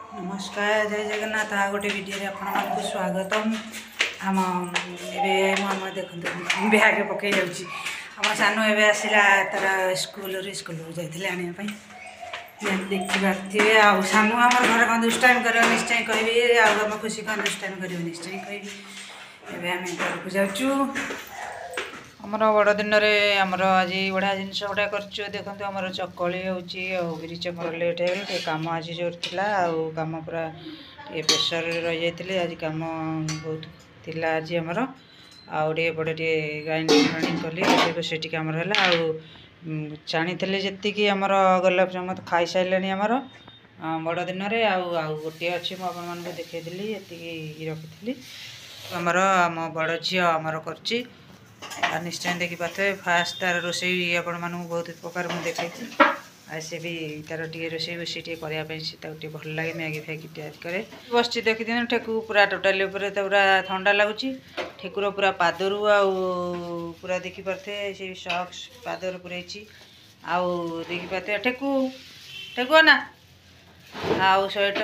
नमस्कार जय जगन्नाथ आ गोटे वीडियो आपको स्वागतम। आम एम देखते ब्याग पकई जाम सान एवं आसला तार स्कूल जाते आने देखी पारे आउ सानू आम घर कौन दुष्टाइम कर निश्चय कहि आम खुशी कौन दुष्टाइम कर निश्चय कहि आम घर को जाऊँ। आमर बड़ दिन में आमर आज बढ़िया जिनस गुड़ा कर देखते आमर चकली होरी चकर लेट हो कम आज जोर था कम पूरा प्रेसर रही जाती आज कम बहुत थिला आज आमर आउटे ग्राइंडिंग फ्राइंडिंग कली रोषे कम है छाणी जी आमर गोलाप जामुन खाई सारे आमर बड़ दिन में आउ गोटे अच्छी मुझे देखी ये रखी आमर आम बड़ झी आमर कर निश्चय देखी पारे फास्ट तार रोषे आपण मानू बहुत प्रकार मुझे देखी सी भी तार टे रोषे रोषे करने भल लगे मैगी फैगी तैयारी करे बस देखी दिन ठेकु पूरा टोटाली पूरा ठंडा लगुच ठेकुर पूरा पादर पूरा देखी पारे से सक्स पादर पूरे आउ देखी पारे ठेकु ठेकुआ ना आउ शहे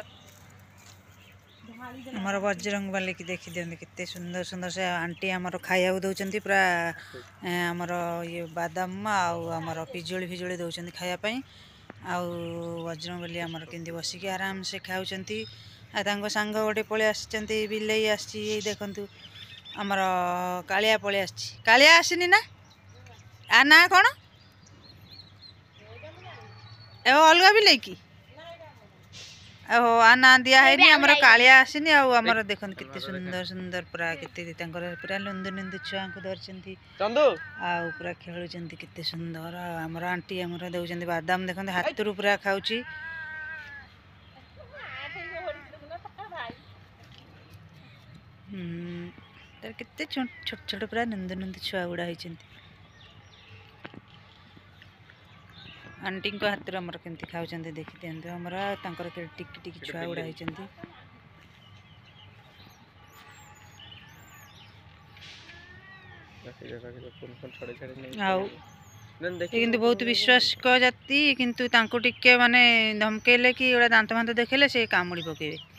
आमर बजरंग बाली की देखी दिखते कितने सुंदर सुंदर से आंटी आमर खाया दौरान पूरा आमर ये बादाम आमर पिजुली फिजुली दौरान खायापी आउ बजरंग बाली आमर केमती बसिक आराम से खाऊँ सांग गोटे पलि आसी बिलई आसी देखु आमर कालिया पलि आलिया आसनी ना आ ना कौन ए अलग बिलई कि ओहो आ ना दिया है आमर कालिया आसनी आमर देखते कितने सुंदर सुंदर पूरा केते पूरा लुंदु लुंदु छुआ को धरती पूरा खेलुंट केते सुंदर आमर आंटी आमर दौरान बादाम देखते हाथ रू पूरा खाऊँ केते छोट छोट पूरा नंदु नंदु छुआ गुड़ा होती आंटी को हाथ आमर केमती खाऊँ देखी दिखाते आमर टिकी टिकी छुआ गुड़ा होती किंतु बहुत विश्वास जाती किंतु टिके माने धमकेले कि दांत फांत देखेले से कामुड़ी पकेबे।